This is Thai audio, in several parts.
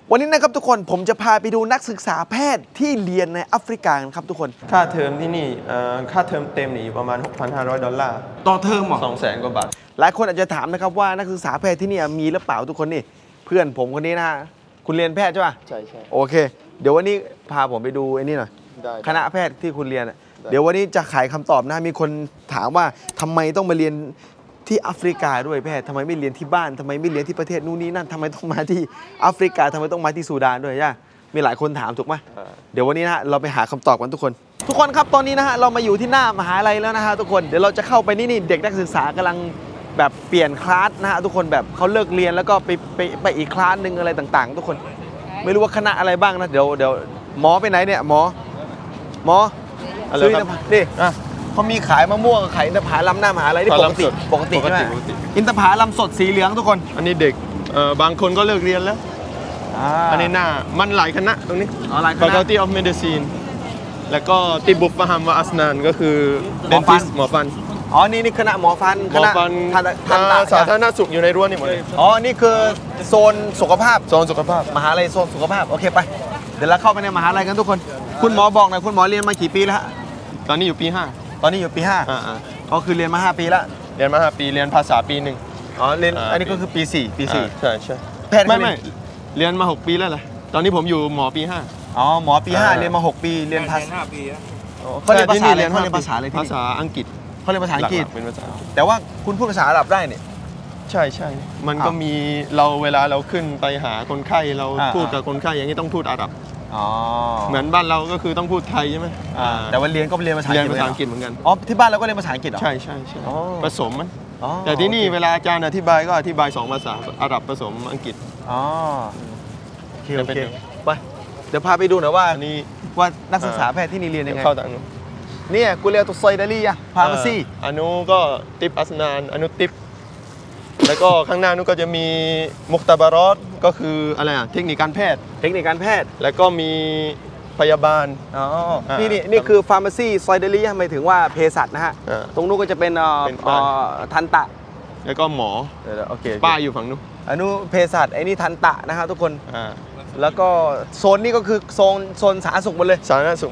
วันนี้นะครับทุกคนผมจะพาไปดูนักศึกษาแพทย์ที่เรียนในแอฟริกาครับทุกคนค่าเทอมที่นี่ค่าเทอมเต็มนี่ประมาณ $6,500 ต่อเทอมหรอ 200,000 กว่าบาทหลายคนอาจจะถามนะครับว่านักศึกษาแพทย์ที่นี่มีหรือเปล่าทุกคนนี่เพื่อนผมคนนี้นะฮะคุณเรียนแพทย์ใช่ป่ะใช่โอเคเดี๋ยววันนี้พาผมไปดูไอ้นี่หน่อยคณะแพทย์ที่คุณเรียนเดี๋ยววันนี้จะไขคำตอบนะมีคนถามว่าทำไมต้องมาเรียนที่แอฟริกาด้วยแพทย์ทำไมไม่เรียนที่บ้านทำไมไม่เรียนที่ประเทศนู้นนี่นั่นทำไมต้องมาที่แอฟริกาทำไมต้องมาที่ซูดานด้วยย่ามีหลายคนถามถูกไหมเดี๋ยววันนี้นะฮะเราไปหาคำตอบกันทุกคนครับตอนนี้นะฮะเรามาอยู่ที่หน้ามหาลัยแล้วนะฮะทุกคนเดี๋ยวเราจะเข้าไปนี่เด็กนักศึกษากำลังแบบเปลี่ยนคลาสนะฮะทุกคนแบบเขาเลิกเรียนแล้วก็ไปอีกคลาสหนึ่งอะไรต่างๆทุกคนไม่รู้ว่าคณะอะไรบ้างนะเดี๋ยวหมอไปไหนเนี่ยหมออะไรครับนี่เขามีขายมะม่วงขายอินทผลัมหน้ามหาลัยที่ปกติใช่ไหมอินทผลัมสดสีเหลืองทุกคนอันนี้เด็กบางคนก็เลิกเรียนแล้วอันนี้หน้ามันหลายคณะตรงนี้ Faculty of Medicine แล้วก็ติบุปฟะฮัมวะอัสนานก็คือ Dentist หมอฟันนี่คณะหมอฟันสาธารณสุขอยู่ในรั้วนี่หมดเลยนี่คือโซนสุขภาพมหาลัยโซนสุขภาพโอเคไปเดี๋ยวเราเข้าไปในมหาลัยกันทุกคนคุณหมอบอกหน่อยคุณหมอเรียนมากี่ปีแล้วฮะตอนนี้อยู่ปี 5 ตอนนี้อยู่ปี5ก็คือเรียนมา5 ปีแล้วเรียนมา5 ปีเรียนภาษาปี 1 เรียนอันนี้ก็คือปี4 ใช่แพทย์ไม่เรียนมา6 ปีแล้วแหละตอนนี้ผมอยู่หมอปี5 หมอปี5เรียนมา6 ปีเรียนภาษา5 ปีเขาเรียนภาษาอะไรเขาเรียนภาษาอะไรภาษาอังกฤษเขาเรียนภาษาอังกฤษเป็นภาษาแต่ว่าคุณพูดภาษาอาหรับได้เนี่ยใช่มันก็มีเวลาเราขึ้นไปหาคนไข้เราพูดกับคนไข้อย่างนี้ต้องพูดอาหรับเหมือนบ้านเราก็คือต้องพูดไทยใช่ไหมแต่ว่าเรียนก็เรียนภาษาอังกฤษเหมือนกันที่บ้านเราก็เรียนภาษาอังกฤษเหรอใช่ผสมมันแต่ที่นี่เวลาอาจารย์อธิบายก็อธิบาย2 ภาษาอาหรับผสมอังกฤษโอเคไปเดี๋ยวพาไปดูหน่อยว่านักศึกษาแพทย์ที่นี่เรียนยังไงเนี่ยกูเรียนตัวไซดาลีอะพามาซี่อนุก็ติปอัสนานอนุติปแล้วก็ข้างหน้านู้นก็จะมีมุกตาบารอดก็คืออะไรเทคนิคการแพทย์แล้วก็มีพยาบาลนี่คือฟาร์มาซีไซดาลีหมายถึงว่าเภสัชนะฮะตรงนู้นก็จะเป็นทันตะแล้วก็หมอป้าอยู่ฝั่งนู้นอนุเภสัชไอ้นี่ทันตะนะครับทุกคนแล้วก็โซนนี้ก็คือโซนสาธารณสุขหมดเลย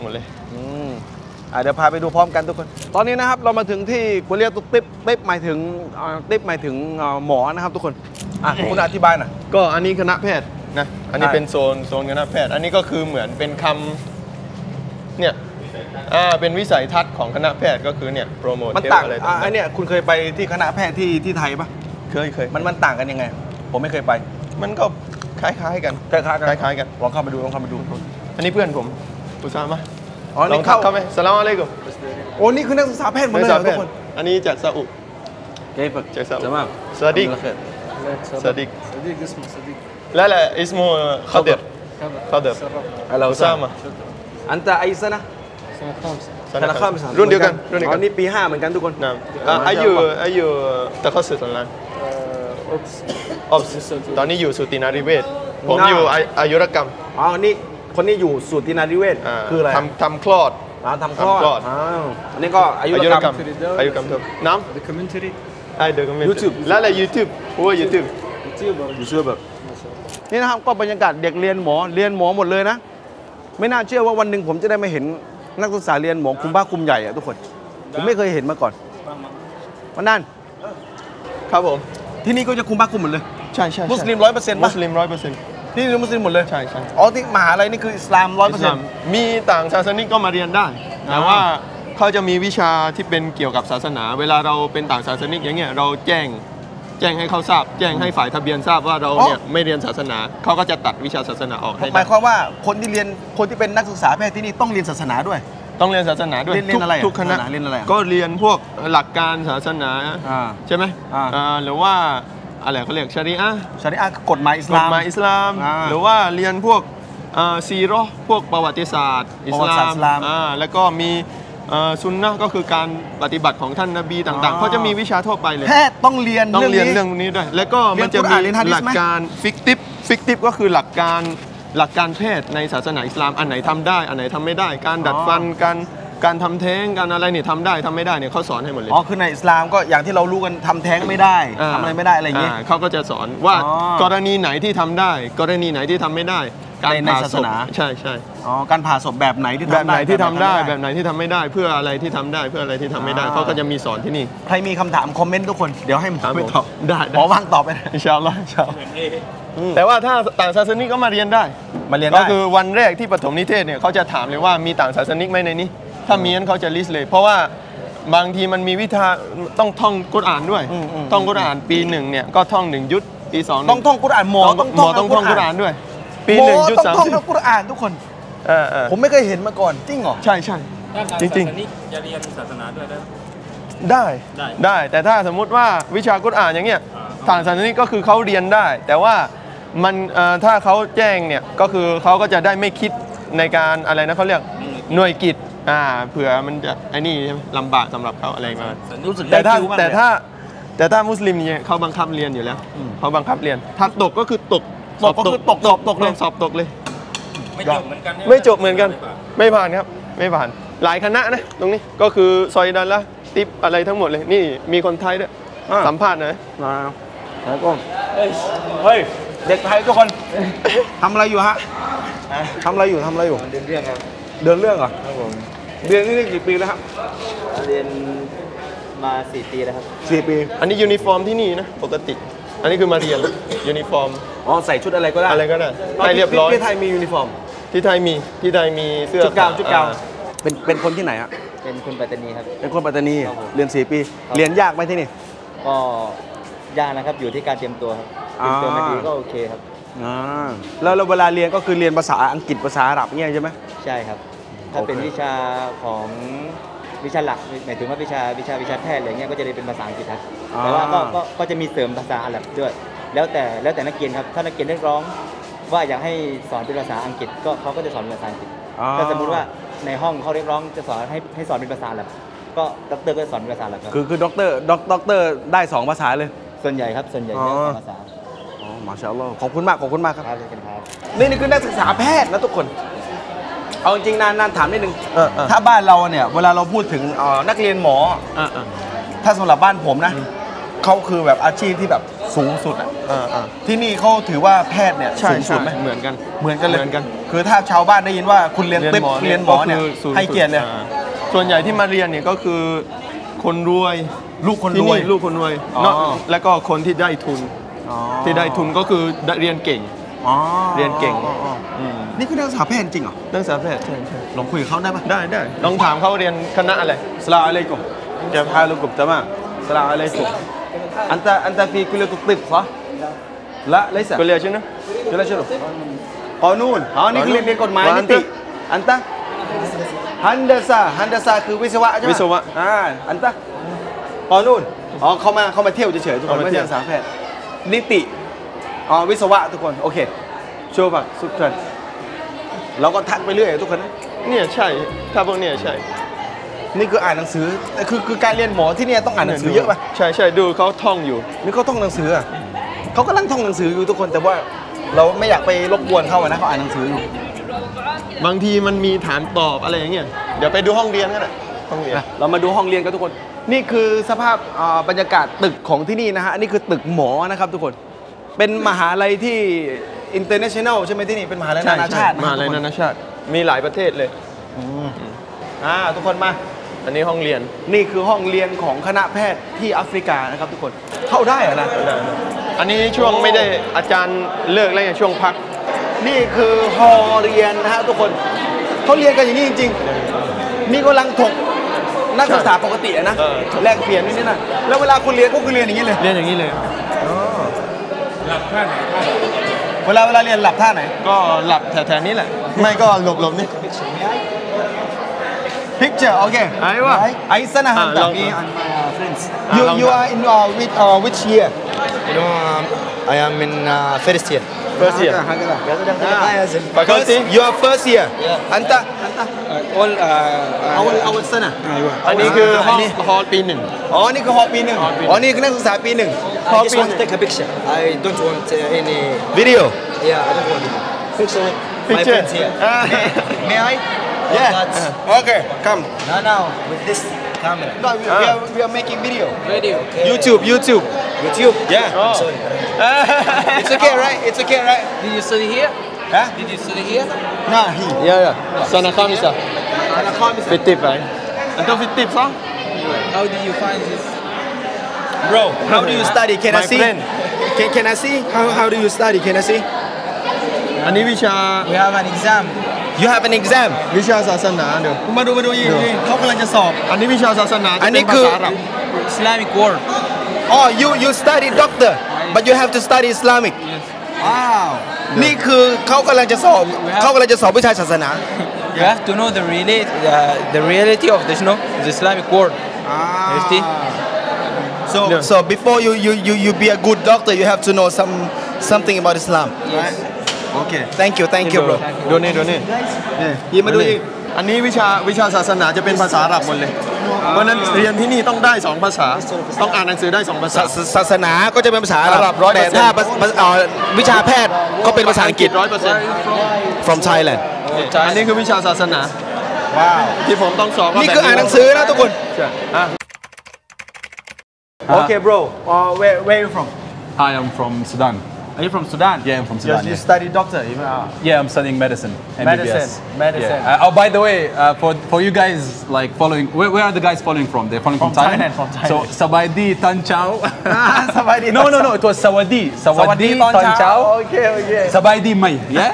เดี๋ยวพาไปดูพร้อมกันทุกคนตอนนี้นะครับเรามาถึงที่กูเรียกติ๊บหมายถึงหมอนะครับทุกคนคุณอธิบายหน่อยก็อันนี้คณะแพทย์นะอันนี้เป็นโซนคณะแพทย์อันนี้ก็คือเหมือนเป็นคำเนี่ยเป็นวิสัยทัศน์ของคณะแพทย์ก็คือเนี่ยโปรโมทมันต่างอะไรอันนี้คุณเคยไปที่คณะแพทย์ที่ไทยปะเคยมันต่างกันยังไงผมไม่เคยไปมันก็คล้ายกันลองเข้าไปดูอันนี้เพื่อนผมอุซามะลองเข้าไหมสลามอะลัยกุมนี่คือนักศึกษาแพทย์หมดเลยทุกคนอันนี้จากซาอุจากซาอุสวัสดีلا اسمه خضر อุซามะอันตะไอซะนะسنة 5รุ่นเดียวกันนี่ปี5เหมือนกันทุกคนอายุตะข้อสื่อสันลันตอนนี้อยู่สุตินารีเวชผมอยู่อายุรกรรมนี่คนนี้อยู่สูตินารีเวชคืออะไรทำคลอดทำคลอดอันนี้ก็อายุรกรรมครับน้ำ documentary เดอะคอมเมนต์ YouTube แล้วยูทูบYouTube แบบนี่นะครับก็บรรยากาศเด็กเรียนหมอหมดเลยนะไม่น่าเชื่อว่าวันหนึ่งผมจะได้มาเห็นนักศึกษาเรียนหมอคุมบ้าคุมใหญ่ทุกคนผมไม่เคยเห็นมาก่อนวันนั้นครับผมที่นี่ก็จะคุมบ้าคุมหมดเลยใช่มุสลิม 100% มุสลิม 100% ที่นี่มุสลิมหมดเลยใช่ที่มหาลัยนี่คืออิสลาม 100% มีต่างศาสนิกก็มาเรียนได้แต่ว่าเขาจะมีวิชาที่เป็นเกี่ยวกับศาสนาเวลาเราเป็นต่างศาสนิกอย่างเงี้ยเราแจ้งให้เขาทราบแจ้งให้ฝ่ายทะเบียนทราบว่าเราเนี่ยไม่เรียนศาสนาเขาก็จะตัดวิชาศาสนาออกให้หมายความว่าคนที่เป็นนักศึกษาแพทย์ที่นี่ต้องเรียนศาสนาด้วยต้องเรียนศาสนาด้วยทุกคณะเรียนอะไรก็เรียนพวกหลักการศาสนาใช่ไหมหรือว่าอะไรเขาเรียกชารีอะห์กฎหมายอิสลามหรือว่าเรียนพวกซีเราะห์พวกประวัติศาสตร์อิสลามแล้วก็มีซุนนะห์ก็คือการปฏิบัติของท่านนบีต่างๆเขาจะมีวิชาทั่วไปเลยแพทย์ต้องเรียนเรื่องนี้ด้วยแล้วก็มันจะมีหลักการฟิกติฟก็คือหลักการแพทย์ในศาสนาอิสลามอันไหนทำได้อันไหนทำไม่ได้การดัดฟันการการทำแท้งการอะไรเนี่ยทำได้ทำไม่ได้เนี่ยเขาสอนให้หมดเลยอ๋อคือในอิสลามก็อย่างที่เรารู้กันทำแท้งไม่ได้ทำอะไรไม่ได้อะไรอย่างงี้เขาก็จะสอนว่าอ๋อกรณีไหนที่ทำได้ กรณีไหนที่ทำไม่ได้ การในผ่าศาศสพนาใช่ใช่อ๋อการผ่าศพแบบไหนที่แบบทำไหนได้ที่ทำได้แบบแบบไหนที่ทำไม่ได้เพื่ออะไรที่ทำได้เพื่ออะไรที่ทำไม่ได้อ่าเขาก็จะมีสอนที่นี่ใครมีคำถามคอมเมนต์ทุกคนเดี๋ยวให้หมอครับไปผมตอบได้หมอว่างตอบไปนะอินชาอัลลอฮ์อินชาอัลลอฮ์แต่ว่าถ้าต่างศาสนิกก็มาเรียนได้มาเรียนก็ได้คือวันแรกที่ปฐมนิเทศเนี่ยเขาจะถามเลยว่ามีต่างศาสนิกไหมในนี้ ถ้ามีนั้นเขาจะลิสต์เลย เพราะว่าบางทีมันมีวิชาต้องท่องกุรอานด้วย ท่องกุรอานปีหนึ่งเนี่ยก็ท่องหนึ่งยุทธปีสองต้องท่องกุรอานหมอหมอต้องท่องกุรอานด้วย ปีหมหนึ่งอยุทธต้องสามท่องสิบกุรอานทุกคน ผมไม่เคยเห็นมาก่อนจริงเหรอใช่ใช่ด้านทางจริงศาสนิกจะเรียนศาสนาด้วยได้ไหมได้ได้แต่ถ้าสมมุติว่าวิชากุรอานอย่างเงี้ยต่างศาสนิกก็คือเขาเรียนได้ แต่ว่ามันถ้าเขาแจ้งเนี่ยก็คือเขาก็จะได้ไม่คิดในการอะไรนะเขาเรียกหน่วยกิจเผื่อมันจะไอ้นี่ใช่ไหมลำบากสำหรับเขาอะไรมารู้สึกแต่ได้ถ้าคิวมากแต่เลยถ้าแต่ถ้ามุสลิมเนี่ยเขาบังคับเรียนอยู่แล้วเขาบังคับเรียนถ้าตกก็คือตกตกก็คือตกสอบตกเลยสอบตกเลยไม่จบเหมือนกันใช่หไม่จบเหมือนกัน ไม่ผ่านครับไม่ผ่านหลายคณะนะตรงนี้ก็คือซอยดันละติปอะไรทั้งหมดเลยนี่มีคนไทยด้วยสัมภาษณ์หน่อยแล้วก็เฮ้ยเด็กไทยทุกคนทำอะไรอยู่ฮะทำอะไรอยู่ทำอะไรอยู่เรียนเรื่องครับเดินเรื่องเหรอครับผมเรียนนี่กี่ปีแล้วครับเรียนมา4 ปีแล้วครับ 4 ปีอันนี้ยูนิฟอร์มที่นี่นะปกติ อันนี้คือมาเรียนยูนิฟอร์มอ๋อใส่ชุดอะไรก็ได้อะไรก็ได้ให้เรียบร้อยที่ไทยมียูนิฟอร์มที่ไทยมีเสื้อจุดกาวจุดกาวอ่เป็นคนที่ไหนฮะเป็นคนปัตตานีครับเป็นคนปัตตานีครับผมเรียน4 ปีครับเรียนยากไหมที่นี่ก็ยากนะครับอยู่ที่การเตรียมตัวครับเตรียมตัวไม่ดีก็โอเคครับแล้วเวลาเรียนก็คือเรียนภาษาอังกฤษภาษาอาหรับเงี้ยใช่ไหมใช่ครับ ถ้าโอเคเป็นวิชาของวิชาหลักหมายถึงว่าวิชาแพทย์อะไรเงี้ยก็จะเรียนเป็นภาษาอังกฤษครับแต่ว่าก็จะมีเสริมภาษาอาหรับด้วย แล้วแต่นักเรียนครับถ้านักเรียนเรียกร้องว่าอยากให้สอนเป็นภาษาอังกฤษก็เขาก็จะสอนเป็นภาษาอังกฤษถ้าสมมุติว่าในห้องเขาเรียกร้องจะสอนให้สอนเป็นภาษาอาหรับก็ด็อกเตอร์ก็จะสอนเป็นภาษาอาหรับครับคือด็อกเตอร์ได้2 ภาษาเลยส่วนใหญ่ครับส่วนใหญ่อ๋อเรียนภาษาอ๋อมาชาอัลลอฮ์ขอบคุณมากครับครับเลยกันครับนี่คือนักศึกษาแพทย์นะทุกคน เอาจริงๆนานถามนิดนึงเออถ้าบ้านเราเนี่ยเวลาเราพูดถึงนักเรียนหมออ่าถ้าสำหรับบ้านผมนะเขาคือแบบอาชีพที่แบบสูงสุดอะอ่าที่นี่เขาถือว่าแพทย์เนี่ยใช่สูงสุใช่ดไหมเหมือนกันเหมือนกันเลยเหมือนกันคือถ้าชาวบ้านได้ยินว่าคุณเรียนติ๊บเรียนหมอเนี่ยก็คือสูงสุดให้เกียรติเลยส่วนใหญ่ที่มาเรียนเนี่ยก็คือคนรวยลูกคนที่รวยนี่ลูกคนรวยอ๋อเนาะแล้วก็คนที่ได้ทุนอ๋อที่ได้ทุนก็คือเรียนเก่งอ๋อเรียนเก่งอ๋อนี่คือนักศึกษาแพทย์จริงเหรอนักศึกษาแพทย์ใช่ใช่ลองคุยกับเขาได้ปะได้ลองถามเขาเรียนคณะอะไร السلام عليكم كيف حالكم تمام السلام عليكم انت في كلية الطب صح لا ليس ก็เรียนใช่ไหม كلية شنو قانونนี่คือเรียนกฎหมาย وأنت؟ นิติอันตะฮันดาซาคือวิศวะใช่ไหมวิศวะอันตะกอนูนเขามาเที่ยวเฉยๆทุกคนเขามาไม่เที่ใช่ยวภาษาแพทย์นิติวิศวะทุกคนโอเคโชว์ฝักสุดเกินเราก็ทักไปเรื่อยทุกคนนะเนี่ยใช่ถ้าพวกเนี่ยใช่นี่คืออ่านหนังสือแต่คือการเรียนหมอที่เนี่ยต้องอ่านหนังสือเยอะป่ะใช่ดูเขาท่องอยู่นี่เขาท่องหนังสืออ่ะเขากำลังท่องหนังสืออยู่ทุกคนแต่ว่าเราไม่อยากไปรบกวนเขาอะนะเขาอ่านหนังสืออยู่บางทีมันมีถามตอบอะไรอย่างเงี้ยเดี๋ยวไปดูห้องเรียนกันนะห้องเรียนเรามาดูห้องเรียนกันทุกคน นี่คือสภาพบรรยากาศตึกของที่นี่นะฮะอันนี้คือตึกหมอนะครับทุกคน เป็นมหาลัยที่ international ใช่ไหมที่นี่เป็นมหาลัยนานาชาติมหาลัยนานาชาติมีหลายประเทศเลยทุกคนมาอันนี้ห้องเรียนนี่คือห้องเรียนของคณะแพทย์ที่แอฟริกานะครับทุกคนเข้าได้เหรอนะอันนี้ช่วงไม่ได้อาจารย์เลิกแล้วไงช่วงพักนี่คือฮอเรียนนะฮะทุกคนเขาเรียนกันอย่างนี้จริงๆนี่กำลังถกนักศึกษาปกติอะนะเออแลกเปลี่ยนนิดๆหน่อยๆแล้วเวลาคุณเรียนก็คือเรียนอย่างนี้เลยเรียนอย่างนี้เลยหลับท่าไหนท่าไหนเวลาเรียนหลับท่าไหนก็หลับแถวๆนี้แหละ ไม่ก็หลบๆนี่ picture โอเค Aywa. ไอซ์นะฮะลอง Me and my friends. you are in with which year You know, I am in first year. first year faculty you are first year أنت All أول سنة อันนี้คือห้องฮอลปีหนึ่งอ๋อนี่คือฮอปีหนึ่งอ๋อนี่คือนักศึกษาปีหนึ่ง I just want to take a picture. I don't want any. วิดีโอ Yeah, I don't want picture with my Picture. friends here. May I Yeah. Okay, come. No, with this camera. No, we are making video. Video. Okay. YouTube. YouTube. Yeah. Oh. It's okay, right? It's okay, right? Did you study here? Huh? Did you study here? Nah, he. Yeah. Sana kamisa. Fitip, right? Anto fitip, sah? How did you find this? Bro, how do you study? Can I My see? friend. Can I see? How do you study? Can I see? อันนี้วิชา We have an exam. You have an exam. วิชาศาสนาเดี๋ยวมาดูยี่เขากำลังจะสอบอันนี้วิชาศาสนาอัจะนนี้เป็นคืภาอษาอาหรับ Islamic word. Oh, you study doctor, but you have to study Islamic. Wow. นี่คือเขากำลังจะสอบวิชาศาสนา You have to know the reality of this, the Islamic word. You see? So before you be a good doctor, you have to know something about Islam. Yes. Okay. Thank you, bro. ดูนี่ยิ้มมาดูอีกอันนี้วิชาศาสนาจะเป็นภาษาอาหรับหมดเลย เพราะฉะนั้นเรียนที่นี่ต้องได้ 2 ภาษา ต้องอ่านหนังสือได้ 2 ภาษาศาสนาก็จะเป็นภาษาอาหอาหรัรับบ 100% แต่ถ้าวิชาแพทย์ก็เป็นภาษาอังกฤษ 100% from Thailand อันนี้คือวิชาศาสนาว้าวที่ผมต้องสอบนี่คืออ่านหนังสือนะทุกคน Okay bro where you from Hi, I'm from Sudan. Are you from Sudan Yeah, I'm from Sudan. You Yeah, study doctor yeah I'm studying medicine. MBBS. Medicine. Yeah. Oh, by the way, for you guys like following, where are the guys following from? They're following from Thailand. From Thailand. So Sabaidi Tan Chao. Sabaidi No, Tan no, no. It was Sawadi. Sawadi Tan Chao. Okay Sabaidi Mai. Yeah.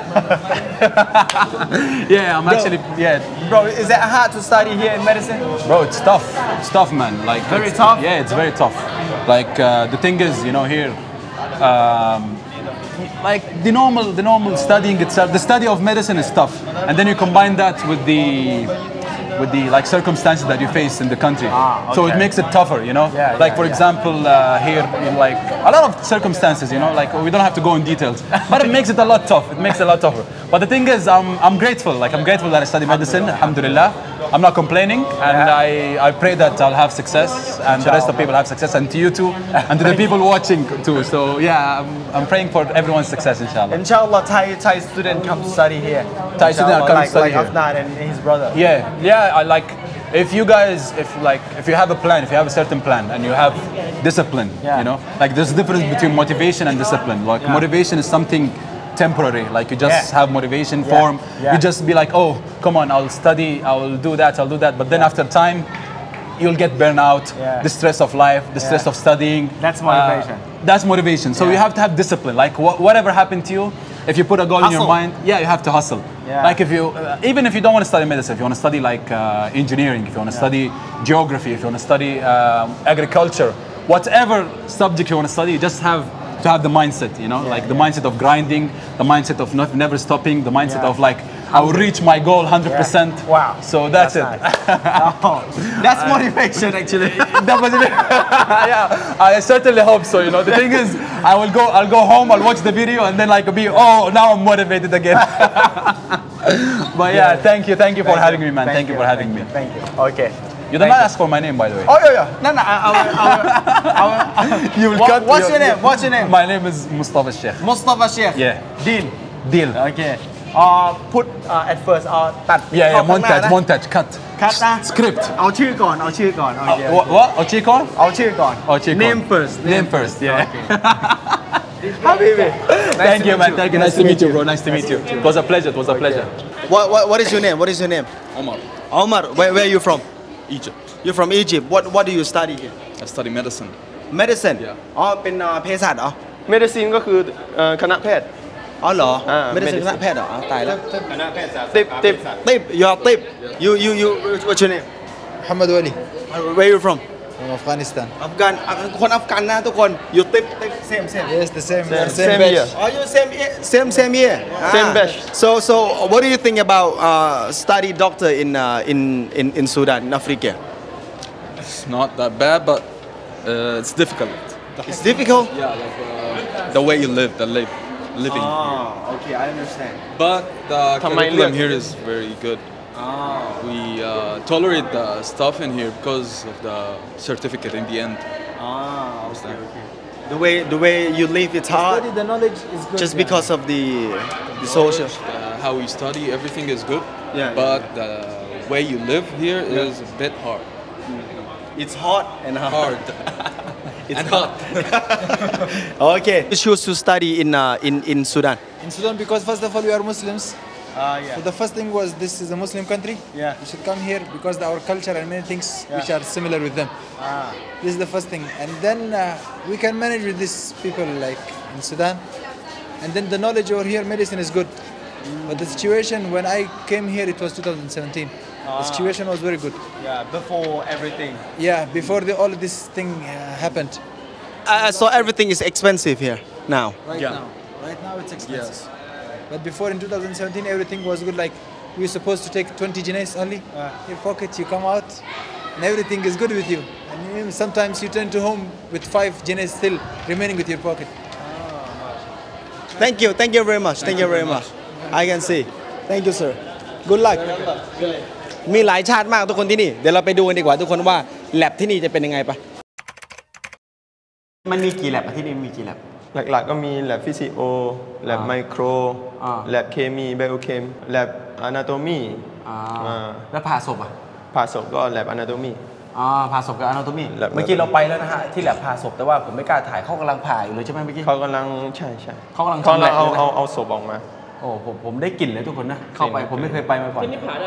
Yeah, I'm actually Bro is it hard to study here in medicine Bro, it's tough. It's tough, man. Like Very it's- tough? Yeah, it's very tough. Like the thing is, here, like the normal studying itself. The study of medicine is tough, and then you combine that with the like circumstances that you face in the country. So it makes it tougher, like for example, here in like a lot of circumstances, like we don't have to go in details, but it makes it a lot tough. It makes it a lot tougher. But the thing is, I'm grateful. Like I'm grateful that I study medicine. Alhamdulillah. I'm not complaining, and I pray that I'll have success, and the rest of people have success, and to you too, and to the people watching too. So yeah, I'm praying for everyone's success, inshallah. Inshallah Thai student come to study here Thai student Inshallah, come to study like here. Afnan and his brother Yeah. I like if you guys, if you have a plan, if you have a certain plan, and you have discipline, like there's a difference between motivation and discipline. Like motivation is something temporary, like you just have motivation form. You just be like, oh, come on, I'll study, I'll do that, but then after time, you'll get burnout, the stress of life, the stress of studying. That's motivation. That's motivation. So you have to have discipline. Like whatever happened to you, if you put a goal in your mind, you have to hustle. Like if you, even if you don't want to study medicine, if you want to study like engineering, if you want to study geography, if you want to study agriculture, whatever subject you want to study, you just have to have the mindset, like the mindset of grinding, the mindset of never stopping, the mindset of like, I will reach my goal 100%. Wow. So that's it. That's motivation actually That was it. Yeah, I certainly hope so. The thing is, I'll go home, I'll watch the video, and then like now I'm motivated again. But yeah, thank you for having me, man. Thank you for having me. Thank you Okay You did not ask for my name, by the way. Oh yeahนั่นน่ะ You will cut. What's your name What's your name My name is Mustafa Sheikh. Mustafa Sheikh Yeah. Deal Deal. Okay put at first ตัด Yeah, เข้าข้างหน้านะ montage, cut. คัดนะ Script. เอาชื่อก่อนโอเค What? Ochiko? เอาชื่อก่อน Ochiko. Name first Name first. Yeah. Habibi Thank you, man. Thank you. Nice to meet you, bro. Nice to meet you. It was a pleasure. It was a pleasure. What is your name Omar, Omar where are you from Egypt. You're from Egypt What do you study here I study medicine. Medicine อ๋อเป็นเภสัชเหรอ medicine ก็คือคณะแพทย์อ๋อเหรอ Medicine คณะแพทย์เหรอตายแล้วติ๊บ Tip you're Tip you what's your name Muhammad Wali Where you from from Afghanistan. คนอัฟกันนะทุกคนอยู่ติ๊บ same Yes, the same same batch. year. Oh, you same year. Same batch. So what do you think about study doctor in Sudan, in Africa? It's not that bad, but it's difficult. It's difficult. Yeah, like the way you live, living. Oh, okay, I understand. But the Tamay curriculum live. here is very good. We tolerate the stuff in here because of the certificate in the end. Okay. the way you live it's hard Study the knowledge is good. just yeah. because of the social. How we study, everything is good. Yeah, But the way you live here is a bit hard. It's hot and Hard. It's And hot. Okay. You choose to study in Sudan. In Sudan, because first of all we are Muslims. Yeah. So the first thing was this is a Muslim country. Yeah. We should come here because our culture and many things which are similar with them. This is the first thing, and then we can manage with these people like in Sudan. And then the knowledge over here, medicine is good. But the situation when I came here, it was 2017. The situation was very good. Yeah, before everything. Yeah, before all of this thing happened. So everything is expensive here now. Right now it's expensive. But before in 2017, everything was good. Like we were supposed to take 20 jinays only. Your pocket, you come out, and everything is good with you. And even sometimes you turn to home with 5 jinays still remaining with your pocket. Thank you very much. Thank you very much. I can see. Thank you, sir. Good luck. มีหลายชาติมากทุกคนที่นี่ เดี๋ยวเราไปดูกันดีกว่าทุกคนว่าแลบที่นี่จะเป็นยังไงปะมันมีกี่แลบที่นี่มีกี่แลบหลักๆก็มี lab ฟิสิโอ lab ไมโคร lab เคมี biochem lab anatomy แล้วผ่าศพอ่ะผ่าศพก็ lab anatomy ผ่าศพกับอนาโตมี lab เมื่อกี้เราไปแล้วนะฮะที่แลบผ่าศพแต่ว่าผมไม่กล้าถ่ายเขากำลังผ่าอยู่เลยใช่ไหมเมื่อกี้เขากำลังใช่เขากำลังเอาศพออกมาโอ้ผมได้กลิ่นเลยทุกคนนะเข้าไปผมไม่เคยไปมาก่อนผ่าได้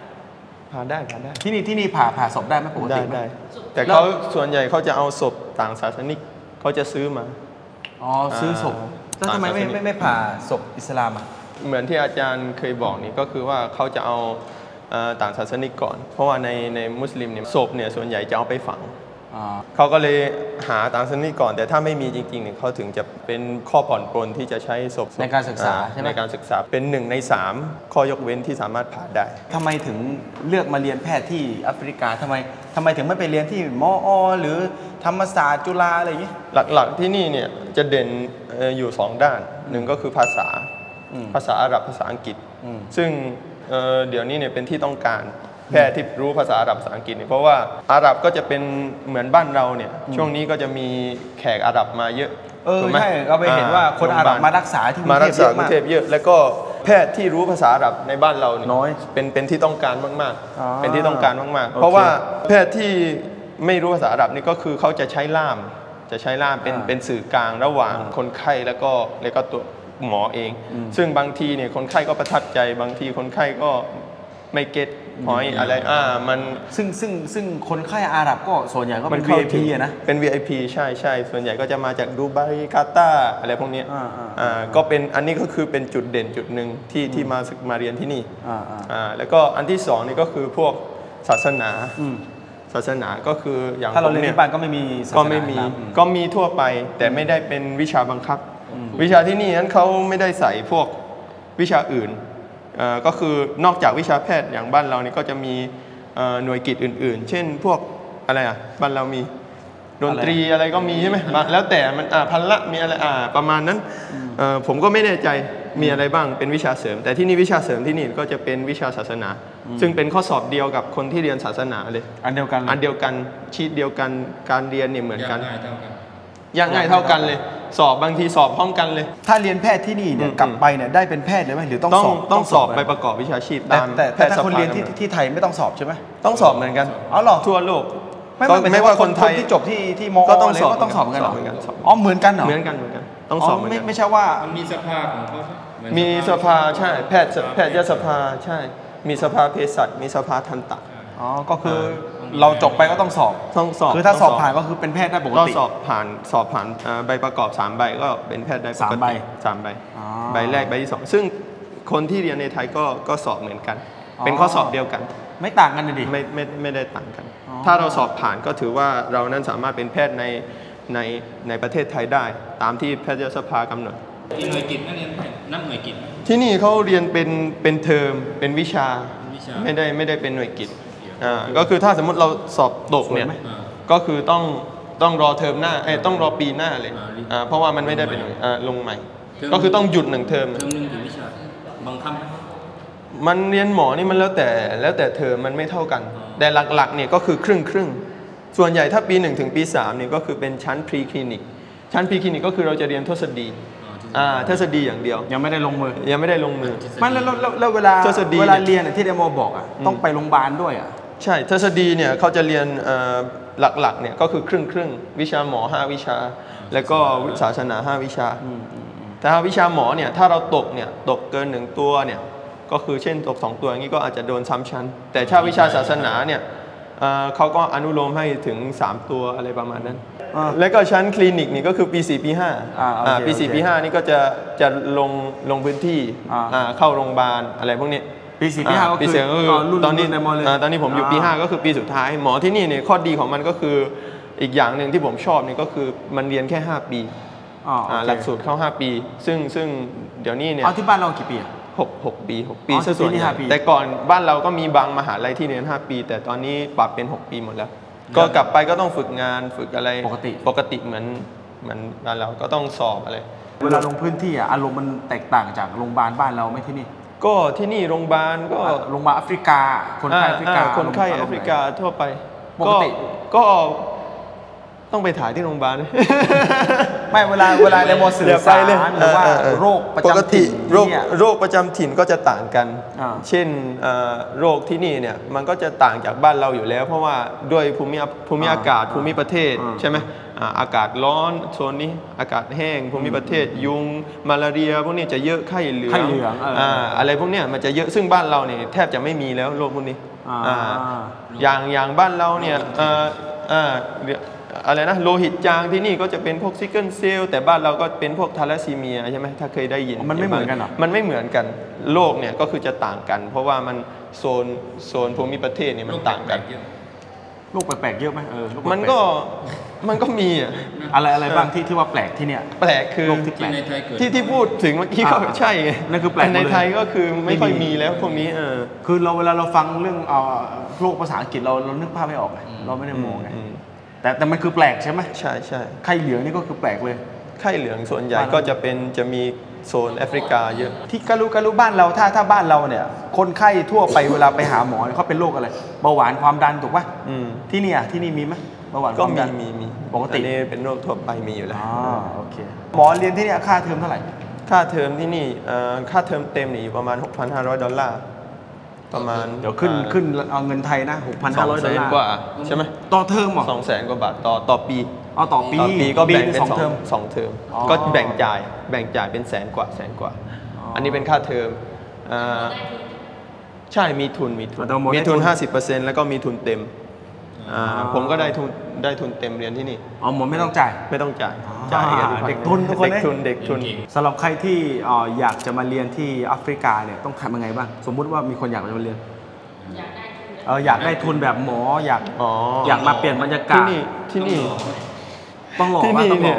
ที่นี่ผ่าศพได้ไหมปกติได้แต่เขาส่วนใหญ่เขาจะเอาศพต่างศาสนิกเขาจะซื้อมาซื้อศพแล้วทำไมไม่ผ่าศพอิสลามอ่ะเหมือนที่อาจารย์เคยบอกนี่ก็คือว่าเขาจะเอาต่างศาสนิกก่อนเพราะว่าในมุสลิมเนี่ยศพเนี่ยส่วนใหญ่จะเอาไปฝังเขาก็เลยหาต่างศาสนิกก่อนแต่ถ้าไม่มีจริงๆเนี่ยเขาถึงจะเป็นข้อผ่อนปลนที่จะใช้ศพในการศึกษาใช่ไหมในการศึกษาเป็น1 ใน 3ข้อยกเว้นที่สามารถผ่าได้ทำไมถึงเลือกมาเรียนแพทย์ที่แอฟริกาทำไมถึงไม่ไปเรียนที่มอหรือธรรมศาสตร์จุฬาอะไรอย่างนี้หลักๆที่นี่เนี่ยจะเด่นอยู่2 ด้านหนึ่งก็คือภาษาอาหรับภาษาอังกฤษซึ่งเดี๋ยวนี้เนี่ยเป็นที่ต้องการแพทย์ที่รู้ภาษาอาหรับภาษาอังกฤษเนี่ยเพราะว่าอาหรับก็จะเป็นเหมือนบ้านเราเนี่ยช่วงนี้ก็จะมีแขกอาหรับมาเยอะถูกไหมใช่เราไปเห็นว่าคนอาหรับมารักษาที่กรุงเทพเยอะมากแล้วก็แพทย์ที่รู้ภาษาอาหรับในบ้านเราเนี่ยน้อยเป็นที่ต้องการมากๆเป็นที่ต้องการมากๆเพราะว่าแพทย์ที่ไม่รู้ภาษาอาหรับนี่ก็คือเขาจะใช้ล่ามเป็นสื่อกลางระหว่างคนไข้แล้วก็ตัวหมอเองซึ่งบางทีเนี่ยคนไข้ก็ประทับใจบางทีคนไข้ก็ไม่เก็ตหอยอะไรมันซึ่งคนไข้อาหรับก็ส่วนใหญ่ก็เป็น VIP นะเป็น VIP ใช่ส่วนใหญ่ก็จะมาจากดูไบกาตาร์อะไรพวกนี้ก็เป็นอันนี้ก็คือเป็นจุดเด่นจุดหนึ่งที่มาเรียนที่นี่แล้วก็อันที่2นี่ก็คือพวกศาสนาก็คืออย่างถ้าเราเรียนที่บ้านก็ไม่มีก็มีทั่วไปแต่ไม่ได้เป็นวิชาบังคับวิชาที่นี่นั้นเขาไม่ได้ใส่พวกวิชาอื่นก็คือนอกจากวิชาแพทย์อย่างบ้านเรานี่ก็จะมีหน่วยกิจอื่นๆเช่นพวกอะไรบ้านเรามีดนตรีอะไรก็มีใช่ไหมแล้วแต่มันพันละมีอะไรประมาณนั้นผมก็ไม่แน่ใจมีอะไรบ้างเป็นวิชาเสริมแต่ที่นี่วิชาเสริมที่นี่ก็จะเป็นวิชาศาสนาซึ่งเป็นข้อสอบเดียวกับคนที่เรียนศาสนาเลยอันเดียวกันชีทเดียวกันการเรียนเนี่ยเหมือนกันยากง่ายเท่ากันเลยสอบบางทีสอบพร้อมกันเลยถ้าเรียนแพทย์ที่นี่เนี่ยกลับไปเนี่ยได้เป็นแพทย์เลยไหมหรือต้องสอบไปประกอบวิชาชีพตามแต่ถ้าคนเรียนที่ไทยไม่ต้องสอบใช่ไหมต้องสอบเหมือนกันหรอทั่วโลกไม่ว่าคนไทยที่จบที่มอก็ต้องสอบเหมือนกันเหมือนกันเหมือนกันเหรอเหมือนกันต้องสอบเหมือนกันไม่ใช่ว่ามีสภาของเขามีสภาใช่แพทยสภาใช่มีสภาเภสัชมีสภาทันตะก็คือเราจบไปก็ต้องสอบคือถ้าสอบผ่านก็คือเป็นแพทย์ได้ปกติสอบผ่านใบประกอบ3 ใบก็เป็นแพทย์ได้ปกติ3 ใบใบแรกใบที่2ซึ่งคนที่เรียนในไทยก็สอบเหมือนกันเป็นข้อสอบเดียวกันไม่ต่างกันเลยดิไม่ได้ต่างกันถ้าเราสอบผ่านก็ถือว่าเรานั้นสามารถเป็นแพทย์ในประเทศไทยได้ตามที่แพทยสภากำหนดที่หน่วยกิจนักเรียนนับหน่วยกิจที่นี่เขาเรียนเป็นเทอมเป็นวิชาไม่ได้เป็นหน่วยกิจก็คือถ้าสมมติเราสอบตกเนี่ยก็คือต้องรอเทอมหน้าต้องรอปีหน้าเลยเพราะว่ามันไม่ได้เป็นลงใหม่ก็คือต้องหยุด1 เทอมนึงกี่วิชาบังคับมันเรียนหมอนี่มันแล้วแต่เทอมมันไม่เท่ากันแต่หลักๆเนี่ยก็คือครึ่งส่วนใหญ่ถ้าปี1 ถึงปี 3เนี่ยก็คือเป็นชั้นพรีคลินิกชั้นพรีคลินิกก็คือเราจะเรียนทฤษฎีทฤษฎีอย่างเดียวยังไม่ได้ลงมือยังไม่ได้ลงมือไม่แล้วเวลาทฤษฎีเวลาเรียนที่เดโมบอกต้องไปโรงพยาบาลด้วยใช่ทฤษฎีเนี่ยเขาจะเรียนหลักๆเนี่ยก็คือครึ่งวิชาหมอ5วิชาแล้วก็ศาสนา5วิชาแต่ถ้าวิชาหมอเนี่ยถ้าเราตกเกิน1ตัวเนี่ยก็คือเช่นตก2ตัวอย่างนี้ก็อาจจะโดนซ้ำชั้นแต่ถ้าวิชาศาสนาเนี่ยเขาก็อนุโลมให้ถึง3ตัวอะไรประมาณนั้นแล้วก็ชั้นคลินิกนี่ก็คือปี4ปี5ปี4ปี5นี่ก็จะลงพื้นที่เข้าโรงพยาบาลอะไรพวกนี้ปี4ปี5ก็คือตอนนี้ผมอยู่ปี5ก็คือปีสุดท้ายหมอที่นี่เนี่ยข้อดีของมันก็คืออีกอย่างหนึ่งที่ผมชอบนี่ก็คือมันเรียนแค่5ปีหลักสูตรเข้า5ปีซึ่งเดี๋ยวนี้เนี่ยที่บ้านเรากี่ปี 6 ปีซะส่วนใหญ่แต่ก่อนบ้านเราก็มีบางมหาลัยที่เรียน5ปีแต่ตอนนี้ปรับเป็น6ปีหมดแล้วก็กลับไปก็ต้องฝึกงานฝึกอะไรปกติเหมือนบ้านเราก็ต้องสอบอะไรเวลาลงพื้นที่อารมณ์มันแตกต่างจากโรงพยาบาลบ้านเราไหมที่นี่ก็ที่นี่โรงพยาบาลก็โรงพยาบาลแอฟริกาคนไข้แอฟริกาทั่วไปปกติก็ต้องไปถ่ายที่โรงพยาบาลไม่เวลาเดโมสื่อสารหรือว่าโรคประจำถิ่นโรคประจำถิ่นก็จะต่างกันเช่นโรคที่นี่เนี่ยมันก็จะต่างจากบ้านเราอยู่แล้วเพราะว่าด้วยภูมิอากาศภูมิประเทศใช่ไหมอากาศร้อนโซนนี้อากาศแห้งภูมิประเทศยุงมาลาเรียพวกนี้จะเยอะไข้เหลืองอะไรพวกนี้มันจะเยอะซึ่งบ้านเราเนี่ยแทบจะไม่มีแล้วโรคพวกนี้อย่างบ้านเราเนี่ยอะไรนะโลหิตจางที่นี่ก็จะเป็นพวกซิกเกิลเซลล์แต่บ้านเราก็เป็นพวกทาลัสซีเมียใช่ไหมถ้าเคยได้ยินมันไม่เหมือนกันหรอมันไม่เหมือนกันโลกเนี่ยก็คือจะต่างกันเพราะว่ามันโซนภูมิประเทศเนี่ยมันต่างกันโรคแปลกๆเยอะไหมมันก็มีอะไรบ้างที่ว่าแปลกที่เนี่ยแปลกคือที่พูดถึงเมื่อกี้ก็ใช่ไงนั่นคือแปลกในไทยก็คือไม่ค่อยมีแล้วพวกนี้คือเวลาเราฟังเรื่องโรคภาษาอังกฤษเรานึกภาพไม่ออกเราไม่ได้มองไงแต่มันคือแปลกใช่ไหมใช่ไข้เหลืองนี่ก็คือแปลกเลยไข้เหลืองส่วนใหญ่ก็จะมีโซนแอฟริกาเยอะที่การุบ้านเราถ้าบ้านเราเนี่ยคนไข้ทั่วไปเวลาไปหาหมอเขาเป็นโรคอะไรเบาหวานความดันถูกป่ะที่นี่มีไหมเบาหวานก็มีปกตินี่เป็นโรคทั่วไปมีอยู่แล้วโอเคหมอเรียนที่นี่ค่าเทอมเท่าไหร่ค่าเทอมที่นี่ค่าเทอมเต็มนี่อยู่ประมาณ $6,500ประมาณเดี๋ยวขึ้นเอาเงินไทยนะ$6,500 กว่าใช่ไหมต่อเทอมหรอ 200,000 กว่าบาทต่อปีต่อปีก็แบ่งเป็น2 เทอมก็แบ่งจ่ายเป็นแสนกว่าอันนี้เป็นค่าเทอมใช่มีทุน 50% แล้วก็มีทุนเต็มผมก็ได้ทุนเต็มเรียนที่นี่หมดไม่ต้องจ่ายเด็กทุนทุกคนเด็กทุนสำหรับใครที่อยากจะมาเรียนที่แอฟริกาเนี่ยต้องทำยังไงบ้างสมมุติว่ามีคนอยากจะมาเรียนอยากได้ทุนแบบหมออยากมาเปลี่ยนบรรยากาศที่นี่ต้องหล่อเนี่ย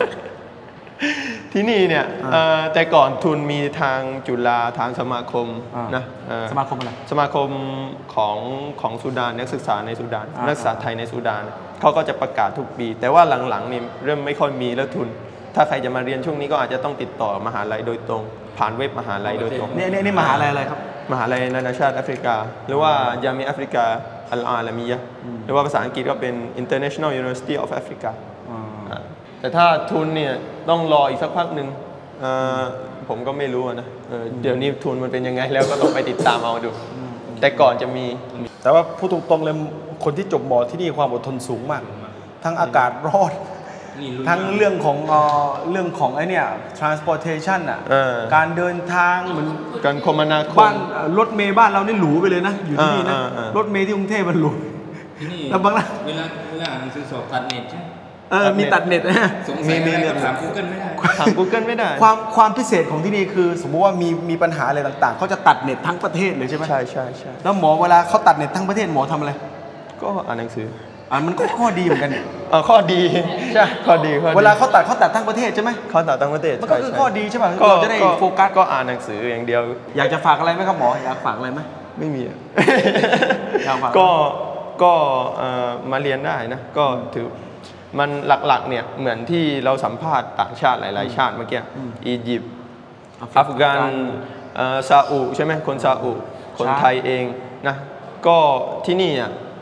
ที่นี่เนี่ยแต่ก่อนทุนมีทางจุฬาทางสมาคมนะสมาคมอะไรสมาคมของสุดานนักศึกษาในสุดานนักศึกษาไทยในสุดานเขาก็จะประกาศทุกปีแต่ว่าหลังๆนี่เริ่มไม่ค่อยมีแล้วทุนถ้าใครจะมาเรียนช่วงนี้ก็อาจจะต้องติดต่อมหาลัยโดยตรงผ่านเว็บมหาลัยโดยตรงนี่มหาลัยอะไรครับมหาลัยนานาชาติแอฟริกาหรือว่ายามีแอฟริกาอัลอาลามียะหรือว่าภาษาอังกฤษก็เป็น International University of Africa แต่ถ้าทุนเนี่ยต้องรออีกสักพักหนึ่งผมก็ไม่รู้นะเดี๋ยวนี้ทุนมันเป็นยังไงแล้วก็ต้องไปติดตามเอาดูแต่ก่อนจะมีแต่ว่าพูดตรงๆเลยคนที่จบหมอที่นี่ความอดทนสูงมากทั้งอากาศร้อนทั้งเรื่องของไอ้เนี่ย transportation การเดินทางเหมือนการคมนาคมบ้านรถเมย์บ้านเรานี่หรูไปเลยนะอยู่ที่นี่นะรถเมย์ที่กรุงเทพมันหรูแล้วบางเวลาอ่านหนังสือสอบตัดเน็ตใช่มีตัดเน็ตนะมีถาม Google ไม่ได้ถาม Google ไม่ได้ความพิเศษของที่นี่คือสมมติว่ามีปัญหาอะไรต่างๆเขาจะตัดเน็ตทั้งประเทศเลยใช่ไหมใช่แล้วหมอเวลาเขาตัดเน็ตทั้งประเทศหมอทำอะไรก็อ่านหนังสือมันก็ข้อดีเหมือนกันข้อดีใช่ข้อดีเวลาเขาตัดทั้งประเทศใช่ไหมเขาตัดทั้งประเทศมันก็คือข้อดีใช่ไหมเราจะได้โฟกัสก็อ่านหนังสืออย่างเดียวอยากจะฝากอะไรไหมครับหมออยากฝากอะไรไหมไม่มีก็มาเรียนได้นะก็ถือมันหลักๆเนี่ยเหมือนที่เราสัมภาษณ์ต่างชาติหลายๆชาติเมื่อกี้อียิปต์อัฟกานซาอุใช่ไหมคนซาอุคนไทยเองนะก็ที่นี่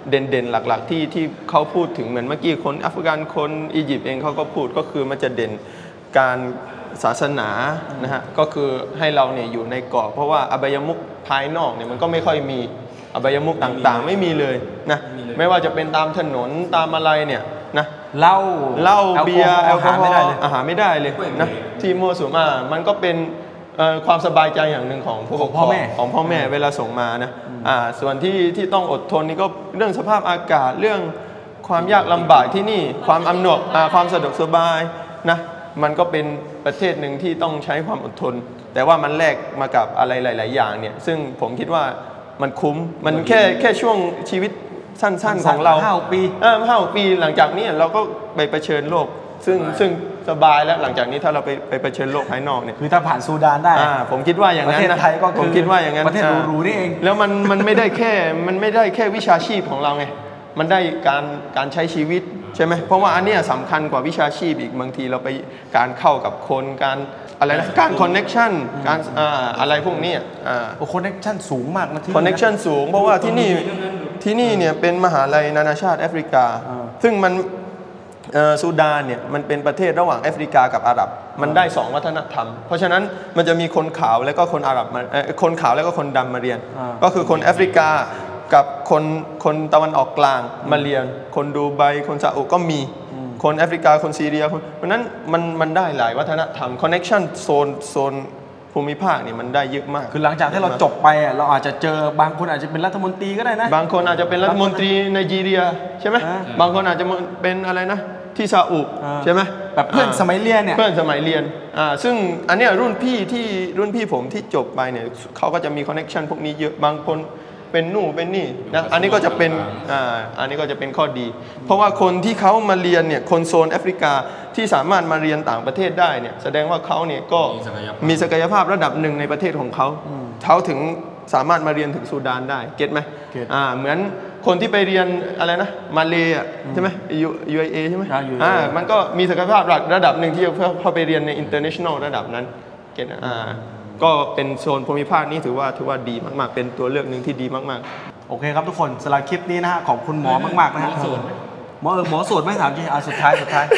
เด่นๆหลักๆที่เขาพูดถึงเหมือนเมื่อกี้คนแอฟริกันคนอียิปต์เองเขาก็พูดก็คือมันจะเด่นการศาสนานะฮะก็คือให้เราเนี่ยอยู่ในกรอบเพราะว่าอบายมุขภายนอกเนี่ยมันก็ไม่ค่อยมีอบายมุขต่างๆไม่มีเลยนะไม่ว่าจะเป็นตามถนนตามอะไรเนี่ยนะเหล้าเบียร์แอลกอฮอล์อาหารไม่ได้เลยนะที่มั่วสุมมันก็เป็นความสบายใจอย่างหนึ่งของผู้ปกครองของพ่อแม่เวลาส่งมานะส่วนที่ต้องอดทนนี่ก็เรื่องสภาพอากาศเรื่องความยากลำบากที่นี่ความอำนวยความสะดวกสบายนะมันก็เป็นประเทศหนึ่งที่ต้องใช้ความอดทนแต่ว่ามันแลกมากับอะไรหลายๆอย่างเนี่ยซึ่งผมคิดว่ามันคุ้มมันแค่ช่วงชีวิตสั้นๆของเรา5 ปีหลังจากนี้เราก็ไปเผชิญโลกซึ่งสบายแล้วหลังจากนี้ถ้าเราไปเผชิญโลกภายนอกเนี่ยคือถ้าผ่านซูดานได้ผมคิดว่าอย่างนั้นนะประเทศไทยก็ผมคิดว่าอย่างนั้นประเทศหรูๆนี่เองแล้วมันไม่ได้แค่วิชาชีพของเราไงมันได้การใช้ชีวิตใช่ไหมเพราะว่าอันนี้สำคัญกว่าวิชาชีพอีกบางทีเราไปการเข้ากับคนการอะไรนะการคอนเน็กชันการอะไรพวกนี้คอนเน็กชันสูงมากนะที่คอนเน็กชันสูงเพราะว่าที่นี่เนี่ยเป็นมหาลัยนานาชาติแอฟริกาซึ่งมันซูดานเนี่ยมันเป็นประเทศระหว่างแอฟริกากับอาหรับมันได้2วัฒนธรรมเพราะฉะนั้นมันจะมีคนขาวแล้วก็คนอาหรับคนขาวแล้วก็คนดำมาเรียนก็คือคนแอฟริกากับคนตะวันออกกลางมาเรียนคนดูไบคนซาอุก็มีคนแอฟริกาคนซีเรียเพราะนั้นมันได้หลายวัฒนธรรมคอนเน็กชันโซนภูมิภาคนี่มันได้เยอะมากคือหลังจากที่เราจบไปเราอาจจะเจอบางคนอาจจะเป็นรัฐมนตรีก็ได้นะบางคนอาจจะเป็นรัฐมนตรีไนจีเรียใช่ไหมบางคนอาจจะเป็นอะไรนะที่ซาอุใช่ไหมแบบเพื่อนสมัยเรียนเนี่ยเพื่อนสมัยเรียนซึ่งอันเนี้ยรุ่นพี่ผมที่จบไปเนี่ยเขาก็จะมีคอนเน็กชันพวกนี้เยอะบางคนเป็นนู่นเป็นนี่นะอันนี้ก็จะเป็นข้อดีเพราะว่าคนที่เขามาเรียนเนี่ยคนโซนแอฟริกาที่สามารถมาเรียนต่างประเทศได้เนี่ยแสดงว่าเขาเนี่ยก็มีศักยภาพระดับหนึ่งในประเทศของเขาถึงสามารถมาเรียนถึงซูดานได้เก็ตไหมเหมือนคนที่ไปเรียนอะไรนะมาเลใช่ไหม UAE ใช่ไหมมันก็มีศักยภาพระดับหนึ่งที่เข้าไปเรียนใน international ระดับนั้นเก็ตก็เป็นโซนภูมิภาคนี้ถือว่าดีมากๆเป็นตัวเลือกหนึ่งที่ดีมากๆโอเคครับทุกคนสำหรับคลิปนี้นะฮะขอบคุณหมอมากๆนะฮะหมอโสดไม่ถามจริงสุดท้าย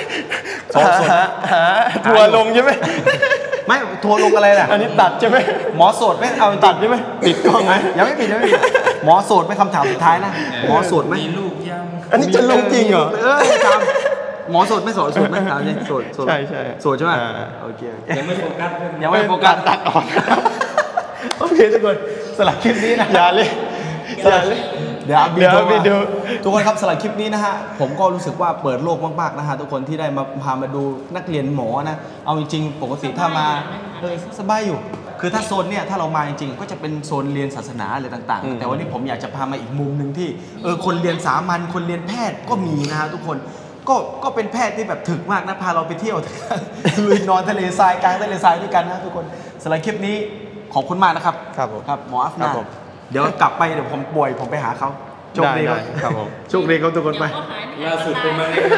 ทัวลงใช่ไหมไม่ทัวลงอะไรล่ะอันนี้ตัดใช่ไหมหมอโสดไม่เอาตัดใช่ไหมปิดกล้องไหมยังไม่ปิดหมอโสดไม่คำถามสุดท้ายนะหมอโสดไหมมีลูกยังอันนี้จะลงจริงเหรอถามหมอโสดไม่โสดไหมถามจริงโสดใช่โสดใช่ไหมโอเคยังไม่โฟกัสตัดออกโอเคทุกคนสลับคลิปนี้นะอย่าเลยเดี๋ยวไปดูทุกคนครับสำหรับคลิปนี้นะฮะผมก็รู้สึกว่าเปิดโลกมากๆนะฮะทุกคนที่ได้พามาดูนักเรียนหมอนะเอาจริงๆปกติถ้ามาสบายอยู่คือถ้าโซนเนี่ยถ้าเรามาจริงๆก็จะเป็นโซนเรียนศาสนาอะไรต่างๆแต่วันนี้ผมอยากจะพามาอีกมุมหนึ่งที่คนเรียนสามัญคนเรียนแพทย์ก็มีนะฮะทุกคนก็เป็นแพทย์ที่แบบถึกมากนะพาเราไปเที่ยวลุยนอนทะเลทรายกลางทะเลทรายด้วยกันนะทุกคนสำหรับคลิปนี้ขอบคุณมากนะครับครับหมออัฟนาเดี๋ยวกลับไปเดี๋ยวผมป่วยผมไปหาเขาโชคดีครับผมโชคดีครับทุกคนไปล่าสุดเป็นมะเร็ง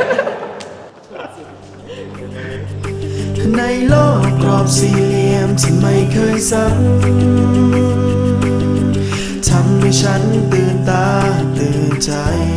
ในโลกกรอบสี่เหลี่ยมที่ไม่เคยซ้ำทำให้ฉันตื่นตาตื่นใจ